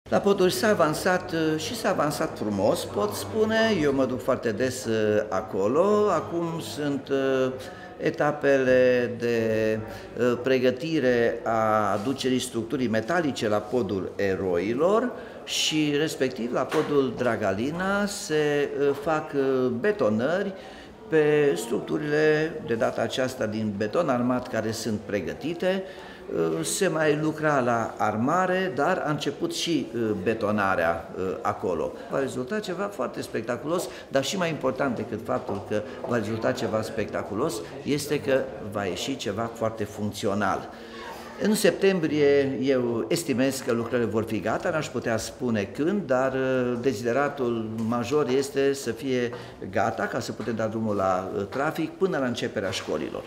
La poduri s-a avansat și s-a avansat frumos, pot spune. Eu mă duc foarte des acolo. Acum sunt etapele de pregătire a aducerii structurii metalice la podul Eroilor și respectiv la podul Dragalina se fac betonări pe structurile de data aceasta din beton armat care sunt pregătite. Se mai lucra la armare, dar a început și betonarea acolo. Va rezulta ceva foarte spectaculos, dar și mai important decât faptul că va rezulta ceva spectaculos este că va ieși ceva foarte funcțional. În septembrie eu estimez că lucrările vor fi gata, n-aș putea spune când, dar dezideratul major este să fie gata ca să putem da drumul la trafic până la începerea școlilor.